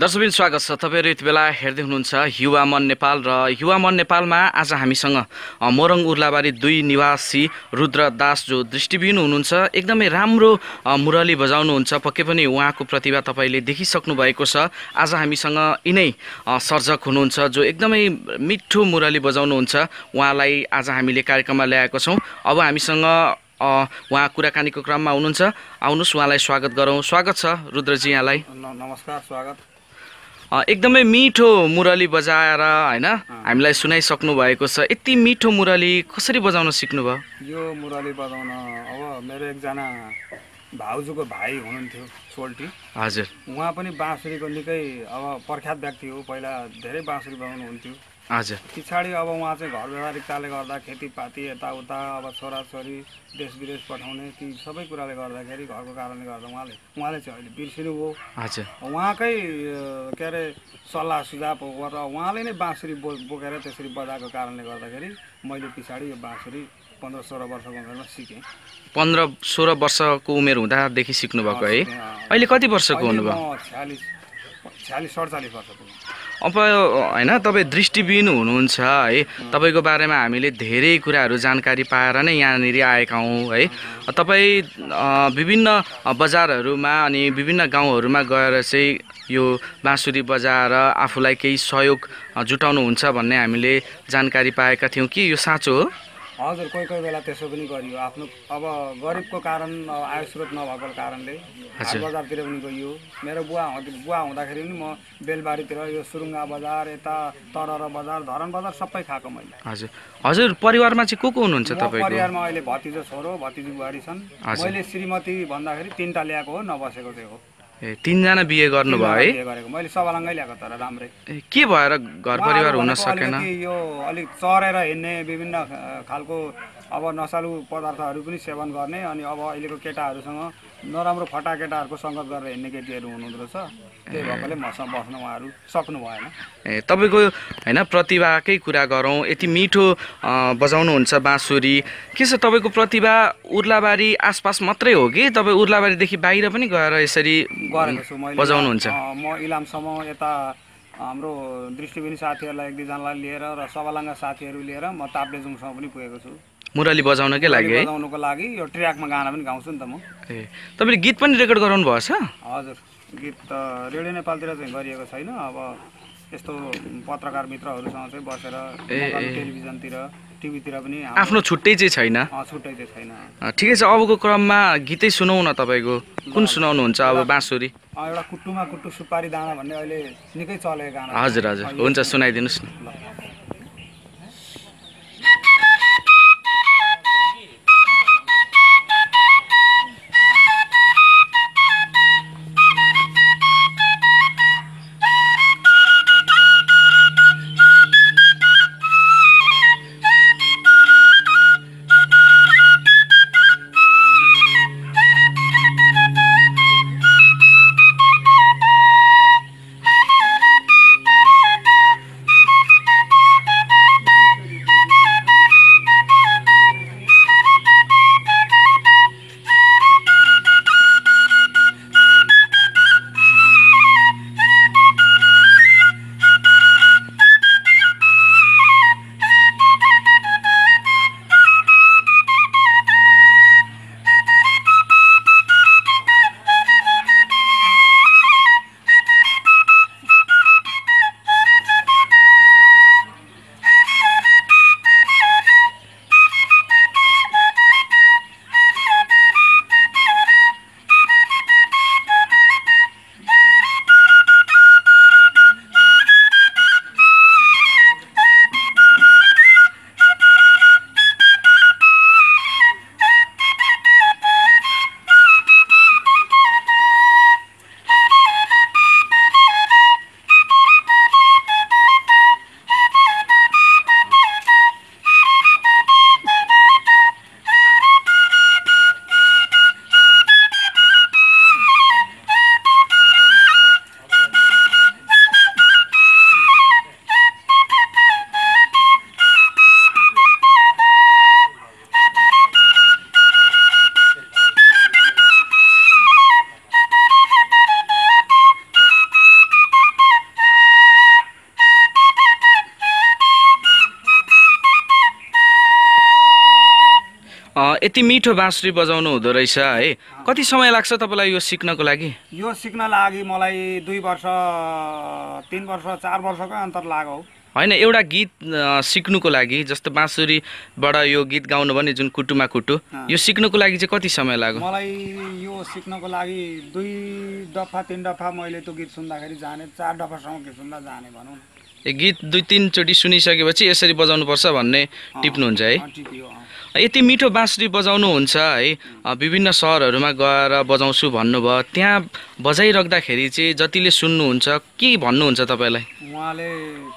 दर्शकबिन स्वागत छ। तपाईहरु यति बेला हेर्दै हुनुहुन्छ युवा मन नेपाल र युवा मन नेपालमा आज हामीसँग मोरङ उर्लाबारी 2 निवासी रुद्र दास जो दृष्टिविहीन हुनुहुन्छ। एकदमै राम्रो मुरली बजाउनुहुन्छ। पक्कै पनि उहाँको प्रतिभा तपाईले देखिसक्नु भएको छ। आज हामीसँग यिनै सर्जक हुनुहुन्छ जो एकदमै मिठो मुरली बजाउनुहुन्छ। उहाँलाई आज हामीले कार्यक्रममा ल्याएका छौं। अब हामीसँग उहाँ कुराकानीको क्रममा हुनुहुन्छ। आउनुस् उहाँलाई स्वागत गरौँ। स्वागत छ रुद्रजी यहाँलाई। नमस्कार, स्वागत। एकदमै मिठो मुरली बजाएर हैन हामीलाई सुनाइसक्नु भएको छ। यति मिठो मुरली कसरी बजाउन सिक्नुभयो? यो मुरली बजाउन अब मेरो एकजना भाउजूको भाइ हुनुहुन्थ्यो सोल्टी। हजुर। उहाँ पनि बाँसुरीको निकै अब प्रख्यात व्यक्ति हो। पहिला धेरै बाँसुरी बजाउनुहुन्थ्यो। हजुर। पछाडि अब उहाँ चाहिँ घर व्यवहारिकताले गर्दा खेतीपाती यताउता अब छोराछोरी देश विदेश पठाउने ती सबै कुराले गर्दाखेरि घरको कारणले गर्दा उहाँले चाहिँ अहिले बिर्सिनु भयो। हजुर। उहाँकै के अरे सल्लाह सुझाव गरेर उहाँले नै बाँसुरी बोकेर त्यसरी बजाएको कारणले गर्दाखेरि मैले पछाडि यो बाँसुरी 15-16 वर्षको उमेरमा सिकेँ। 15-16 वर्षको उमेर हुँदादेखि सिक्नु भएको है? अहिले कति वर्षको हुनुभयो? 46-47 वर्षको। अब हैन तपाईँ दृष्टिविहीन हुनुहुन्छ है। तपाईको बारेमा हामीले धेरै कुराहरू जानकारी पाएर नै यहाँनिर आएका हौं है। तपाईँ विभिन्न बजारहरूमा अनि विभिन्न गाउँहरूमा गएर चाहिँ यो बाँसुरी बजाएर आफूलाई केही सहयोग जुटाउनुहुन्छ भन्ने हामीले जानकारी पाएका थियौं। कि यो साँचो हो? हजुर, कोही बेला त्यसो पनि गरियो। आफ्नो अब गरिबको कारण आय स्रोत नभएको कारणले हाट बजारतिर पनि गइयो। मेरो बुवा हुँदाखेरि पनि म बेलबारीतिर यो सुरुङ्गा बजार यता तरर बजार धरन बजार सबै खाएको मैले। हजुर। हजुर, परिवारमा चाहिँ को हुनुहुन्छ तपाईको? परिवारमा अहिले भतिजो छोरो भतिजी बुहारी छन्। मैले श्रीमती भन्दाखेरि 3टा ल्याएको हो, नबसेको चाहिँ हो। 3 जना बिहे गर्नुभयो है? बिहे गरेको मैले सबालङ्गै ल्याएको तर राम्रै। के भएर घर परिवार हुन सकेन? यो अलिक चरेर हिँड्ने विभिन्न खालको अब नसालु पदार्थहरू पनि सेवन गर्ने अनि अब अहिलेको केटाहरूसँग नराम्रो फटा केटाहरूको सङ्गत गरेर हिँड्ने केटीहरू हुनुहुँदो रहेछ। त्यही भएकोले मसँग बस्न उहाँहरू सक्नु भएन। तपाईको हैन प्रतिभाकै कुरा गरौँ। यति मिठो बजाउनुहुन्छ बाँसुरी। के छ तपाईको प्रतिभा उर्लाबारी आसपास मात्रै हो कि तपाईँ उर्लाबारीदेखि बाहिर पनि गएर यसरी गरेको छु मैले बजाउनुहुन्छ? म इलामसम्म यता हाम्रो दृष्टिविहीन साथीहरूलाई 1-2जनालाई लिएर र सबालङ्गा साथीहरू लिएर म ताप्लेजुङसम्म पनि पुगेको छु मुरली बजाउनकै लागि है? बजाउनको लागि यो ट्र्याकमा गाना पनि गाउँछु नि त म। तपाईले गीत पनि रेकर्ड गराउनु भएको छ? हजुर, गीत त रेडियो नेपालतिर चाहिँ गरिएको छैन। अब यस्तो पत्रकार मित्रहरूसँग चाहिँ बसेर टेलिभिजनतिर टिभीतिर पनि आफ्नो छुट्टै चाहिँ छैन? छुट्टै चाहिँ छैन। ठिकै छ। अबको क्रममा गीतै सुनाउ न। तपाईको कुन सुनाउनुहुन्छ अब? बाँसुरी एउटा कुट्टुमा कुट्टु सुपारी दाना भन्ने अहिले निकै चलेको गाना। हजुर हजुर, हुन्छ सुनाइदिनुस् न। यति मिठो बाँसुरी बजाउनु हुँदो रहेछ है। कति समय लाग्छ तपाईँलाई यो सिक्नको लागि? यो सिक्न लागि मलाई 2 वर्ष 3 वर्ष 4 वर्षकै अन्तर लाग्यो। होइन, एउटा गीत सिक्नुको लागि जस्तो बाँसुरीबाट यो गीत गाउनु भने जुन कुटुमा कुटु, यो सिक्नुको लागि चाहिँ कति समय लाग्यो? मलाई यो सिक्नको लागि 2 दफा 3 दफा मैले त्यो गीत सुन्दाखेरि जाने, 4 दफासम्म गीत सुन्दा जाने भनौँ। गीत 2-3 चोटि सुनिसकेपछि यसरी बजाउनुपर्छ भन्ने टिप्नुहुन्छ है। यति मिठो बाँसुरी बजाउनुहुन्छ है, विभिन्न सहरहरूमा गएर बजाउँछु भन्नुभयो, त्यहाँ बजाइराख्दाखेरि चाहिँ जतिले सुन्नुहुन्छ के भन्नुहुन्छ तपाईँलाई? उहाँले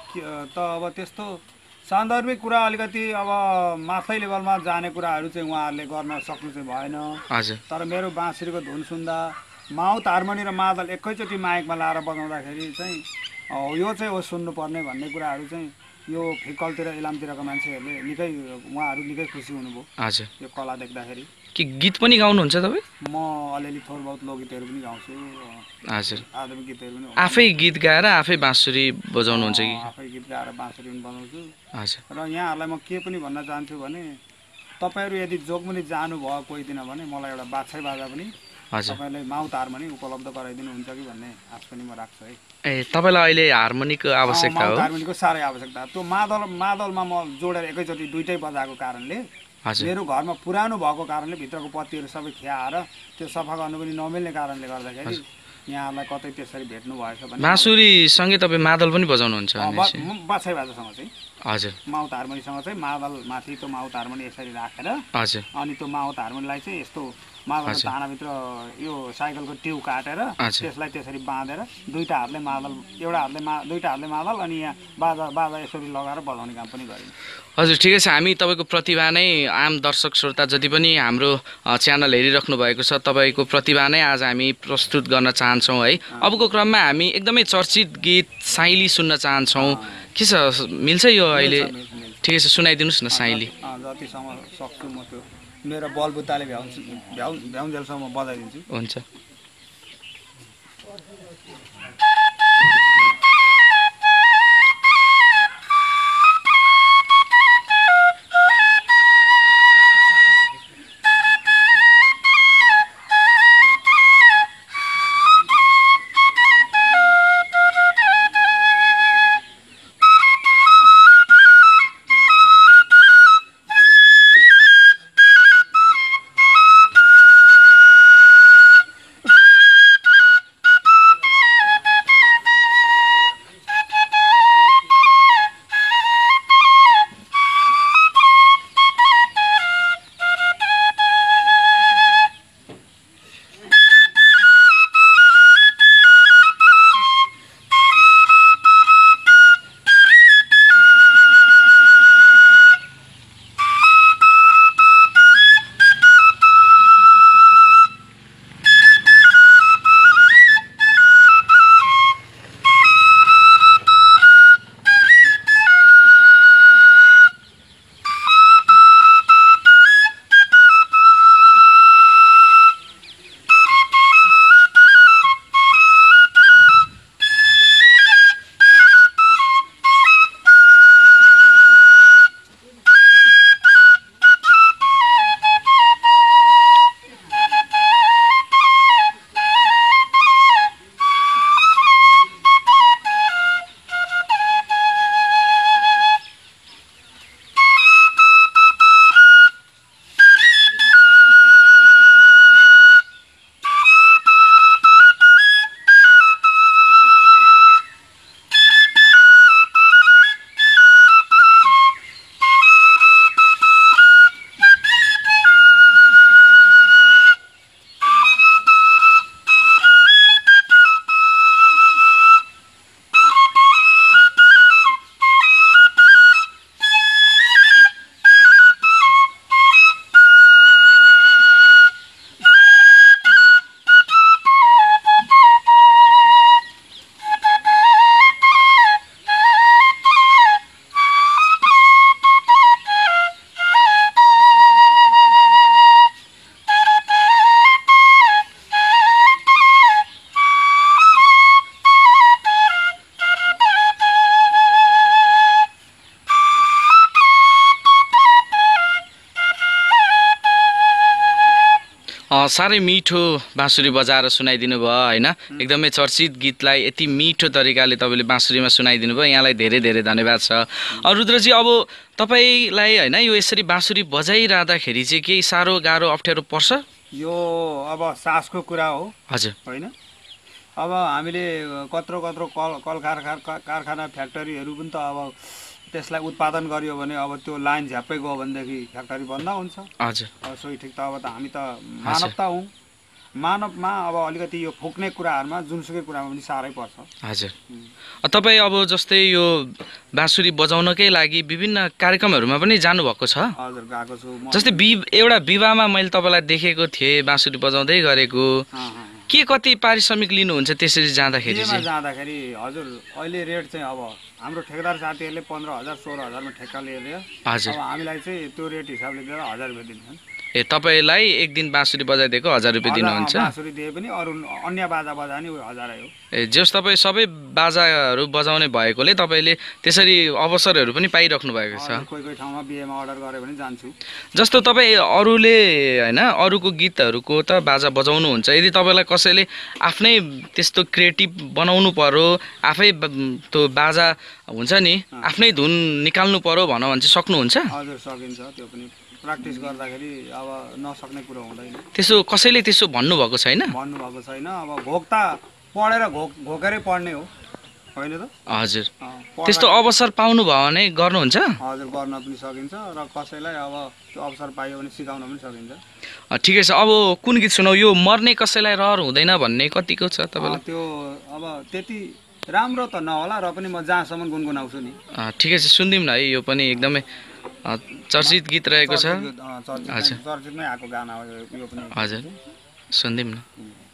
त अब त्यस्तो सान्दर्भिक कुरा अलिकति अब माथै लेभलमा जाने कुराहरू चाहिँ उहाँहरूले गर्न सक्नु चाहिँ भएन। हजुर। तर मेरो बाँसुरीको धुन सुन्दा माउथ हार्मोनी र मादल एकैचोटि माइकमा लाएर बजाउँदाखेरि चाहिँ यो चाहिँ हो सुन्नुपर्ने भन्ने कुराहरू चाहिँ यो फिक्कलतिर इलामतिरको मान्छेहरूले उहाँहरू निकै खुसी हुनुभयो। हजुर। यो कला देख्दाखेरि। कि गीत पनि गाउनुहुन्छ तपाईँ? म अलिअलि थोर बहुत लोकगीतहरू पनि गाउँछु। हजुर। आधुनिक गीतहरू पनि। आफै गीत गाएर आफै बाँसुरी बजाउनुहुन्छ कि? आफै गीत गाएर बाँसुरी पनि बजाउँछु। हजुर। र यहाँहरूलाई म के पनि भन्न चाहन्छु भने तपाईँहरू यदि जोगमुनि जानुभयो कोही दिन भने मलाई एउटा बाछै बाजा पनि तपाईँले माउथ हार्मोनी उपलब्ध गराइदिनुहुन्छ कि भन्ने आश पनि म राख्छु है। ए, तपाईँलाई अहिले हार्मोनीको आवश्यकता हो? माउथ हार्मोनीको साह्रै आवश्यकता। त्यो मादलमा म जोडेर एकैचोटि दुइटै बजाएको कारणले मेरो घरमा पुरानो भएको कारणले भित्रको पत्तीहरू सबै खियाएर त्यो सफा गर्नु पनि नमिल्ने कारणले गर्दाखेरि यहाँहरूलाई कतै त्यसरी भेट्नु भएछ भने। बाँसुरीसँगै तपाईँ मादल पनि बजाउनुहुन्छ? बाछै बाजासँग चाहिँ। हजुर। माउथ हार्मोनीसँग चाहिँ मादल माथि त्यो माउथ हार्मोनी यसरी राखेर, हजुर, अनि त्यो माउथ हार्मोनीलाई चाहिँ यस्तो मादलको तानाभित्र यो साइकलको ट्युब काटेर त्यसलाई त्यसरी बाँधेर दुईटा हातले मादल, दुईटा हातले मादल अनि यहाँ बाजा यसरी लगाएर बजाउने काम पनि गरिन्छ। हजुर, ठिकै छ। हामी तपाईँको प्रतिभा नै आम दर्शक श्रोता जति पनि हाम्रो च्यानल हेरिराख्नु भएको छ, तपाईँको प्रतिभा नै आज हामी प्रस्तुत गर्न चाहन्छौँ है। अबको क्रममा हामी एकदमै चर्चित गीत साइली सुन्न चाहन्छौँ। के छ, मिल्छ यो अहिले? ठिकै छ, सुनाइदिनुहोस् न साइली। जतिसम्म सक्छु म त्यो मेरो बलबुताले भ्याउन्जेलसम्म बजाइदिन्छु। हुन्छ। साह्रै मिठो बाँसुरी बजाएर सुनाइदिनु भयो होइन एकदमै चर्चित गीतलाई यति मिठो तरिकाले तपाईँले बाँसुरीमा सुनाइदिनु भयो यहाँलाई धेरै धेरै धन्यवाद छ रुद्रजी अब तपाईँलाई होइन यो यसरी बाँसुरी बजाइरहँदाखेरि चाहिँ केही साह्रो गाह्रो अप्ठ्यारो पर्छ यो अब सासको कुरा हो हजुर होइन अब हामीले कत्रो कत्रो कल कारखाना फ्याक्ट्रीहरू पनि त अब त्यसलाई उत्पादन गरियो भने अब त्यो लाइन झ्याप्पै गयो भनेदेखि फ्याक्ट्री बन्द हुन्छ हजुर अब सोही ठिक त अब त हामी त मानवता हौँ मानवमा अब अलिकति यो फुक्ने कुराहरूमा जुनसुकै कुरामा पनि साह्रै पर्छ हजुर तपाईँ अब जस्तै यो बाँसुरी बजाउनकै लागि विभिन्न कार्यक्रमहरूमा पनि जानुभएको छ हजुर गएको छु जस्तै एउटा विवाहमा मैले तपाईँलाई देखेको थिएँ बाँसुरी बजाउँदै गरेको के कति पारिश्रमिक लिनुहुन्छ त्यसरी जाँदाखेरि जाँदाखेरि हजुर अहिले रेट चाहिँ अब हाम्रो ठेकेदार साथीहरूले 15,000 16,000मा ठेक्का लिएर हजुर अब हामीलाई चाहिँ त्यो रेट हिसाबले दिएर 1000 रुपियाँ दिन्छन् ए तपाईँलाई एक दिन बाँसुरी बजाइदिएको 1000 रुपियाँ दिनुहुन्छ बाँसुरी दिए पनि अरू अन्य बाजा बजाउने 1000 हो ए जस तपाईँ सबै बाजाहरू बजाउने भएकोले तपाईँले त्यसरी अवसरहरू पनि पाइराख्नु भएको छ कोही कोही ठाउँमा बिहेमा अर्डर गरे भने जान्छु जस्तो तपाईँ अरूले होइन अरूको गीतहरूको त बाजा बजाउनुहुन्छ यदि तपाईँलाई कसैले आफ्नै त्यस्तो क्रिएटिभ बनाउनु पर्यो आफै त्यो बाजा हुन्छ नि आफ्नै धुन निकाल्नु पर्यो भनौँ भने चाहिँ सक्नुहुन्छ हजुर सकिन्छ त्यो पनि प्र्याक्टिस गर्दाखेरि अब नसक्ने कुरो हुँदैन त्यसो कसैले त्यसो भन्नुभएको छैन भन्नुभएको छैन अब घोक्ता पढेर घोकेरै पढ्ने हो होइन त हजुर त्यस्तो अवसर पाउनु भयो भने गर्नुहुन्छ हजुर गर्न पनि सकिन्छ र कसैलाई अब त्यो अवसर पाइयो भने सिकाउन पनि सकिन्छ ठिकै छ अब कुन गीत सुनौ यो मर्ने कसैलाई रहर हुँदैन भन्ने कतिको छ तपाईँलाई त्यो अब त्यति राम्रो त नहोला र पनि म जहाँसम्म गुनगुनाउँछु नि ठिकै छ सुनिदिउँ न है यो पनि एकदमै चर्चित गीत रहेको छ चर्चितमै आएको गाना हो यो पनि हजुर सुनिदिउँ न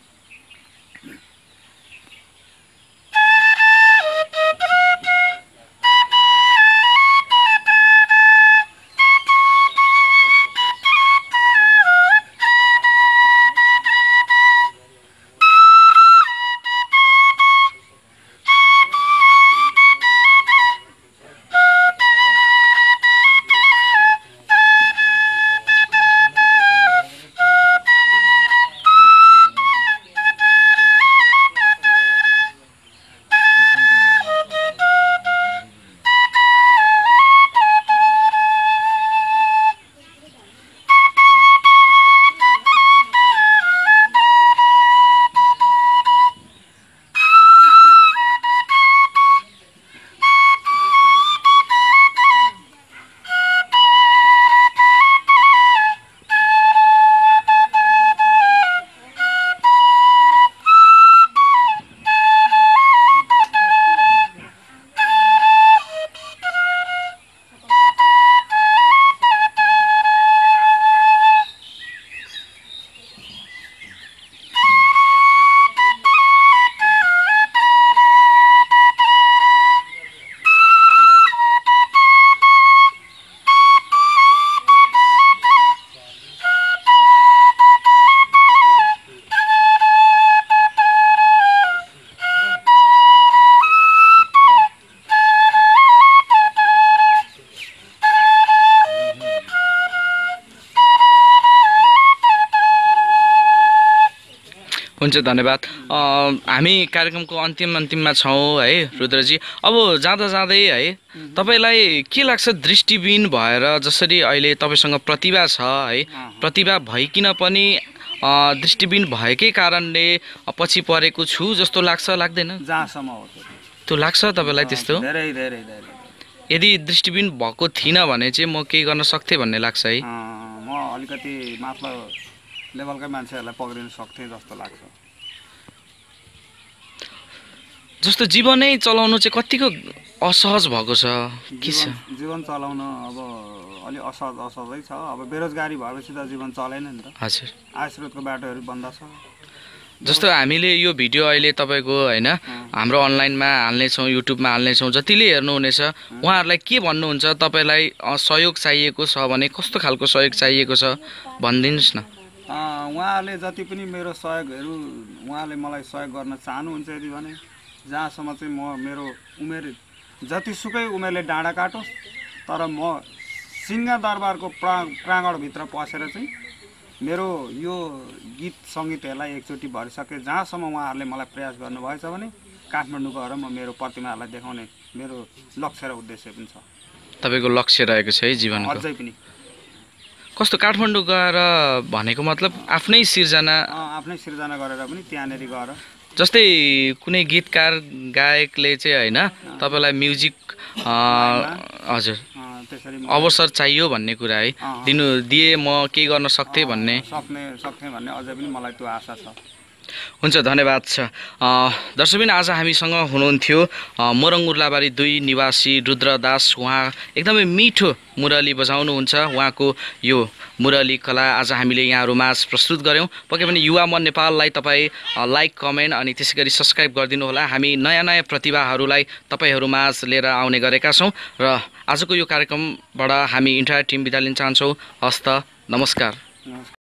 हुन्छ धन्यवाद हामी कार्यक्रमको अन्तिममा छौँ है रुद्रजी अब जाँदा जाँदै है तपाईलाई के लाग्छ दृष्टिबिन भएर जसरी अहिले तपाईसँग प्रतिभा छ है प्रतिभा भइकिन पनि दृष्टिबिन भएकै कारणले पछि परेको छु जस्तो लाग्छ लाग्दैन जहाँसम्म हो त्यो लाग्छ तपाईलाई त्यस्तो धेरै धेरै धेरै यदि दृष्टिबिन भएको थिइन भने चाहिँ म केही गर्न सक्थे भन्ने लाग्छ है म अलिकति माथि लेभलकै मान्छेहरूलाई पक्रिन सक्थे जस्तो लाग्छ जस्तो जीवनै चलाउनु चाहिँ कतिको असहज भएको छ के छ जीवन चलाउन अब अलि असहजै छ अब बेरोजगारी भएपछि त जीवन चलेन नि त हजुर आय स्रोतको बाटोहरू बन्द छ जस्तो हामीले यो भिडियो अहिले तपाईको हैन हाम्रो अनलाइनमा हाल्नेछौँ युट्युबमा हाल्नेछौँ जतिले हेर्नुहुनेछ उहाँहरूलाई के भन्नुहुन्छ तपाईलाई सहयोग चाहिएको छ भने कस्तो खालको सहयोग चाहिएको छ भनिदिनुस् न उहाँहरूले जति पनि मेरो सहयोगहरू उहाँले मलाई सहयोग गर्न चाहनुहुन्छ यदि भने जहाँसम्म चाहिँ मेरो उमेर जतिसुकै उमेरले डाँडा काटोस् तर म सिंहदरबारको प्राङ्गणभित्र पसेर चाहिँ मेरो यो गीत सङ्गीतहरूलाई एकचोटि भरिसके जहाँसम्म उहाँहरूले मलाई प्रयास गर्नुभएछ भने काठमाडौँ गएर म मेरो प्रतिमाहरूलाई देखाउने मेरो लक्ष्य र उद्देश्य पनि छ। तपाईँको लक्ष्य रहेको छ है जीवनको? अझै पनि। कस्तो काठमाडौँ गएर भनेको मतलब आफ्नै सिर्जना? आफ्नै सिर्जना गरेर पनि त्यहाँनिर गएर जस्तै कुनै गीतकार गायकले चाहिँ होइन तपाईँलाई म्युजिक हजुर अवसर चाहियो भन्ने कुरा है दिए म केही गर्न सक्थेँ भन्ने भन्ने अझै पनि मलाई त्यो आशा छ। हुन्छ, धन्यवाद छ। दर्शकबिन आज हामीसँग हुनुहुन्थ्यो मोरङ उर्लाबारी 2 निवासी रुद्रदास। उहाँ एकदमै मिठो मुरली बजाउनुहुन्छ। उहाँको यो मुरली कला आज हामीले यहाँहरू माझ प्रस्तुत गऱ्यौँ। पक्कै पनि युवा मन नेपाललाई तपाईँ लाइक, कमेन्ट अनि त्यसै गरी सब्सक्राइब गरिदिनु होला। हामी नयाँ नयाँ प्रतिभाहरूलाई तपाईँहरू माझ लिएर आउने गरेका छौँ र आजको यो कार्यक्रमबाट हामी इन्टायर टिम बिदा लिन चाहन्छौँ। हस्त, नमस्कार।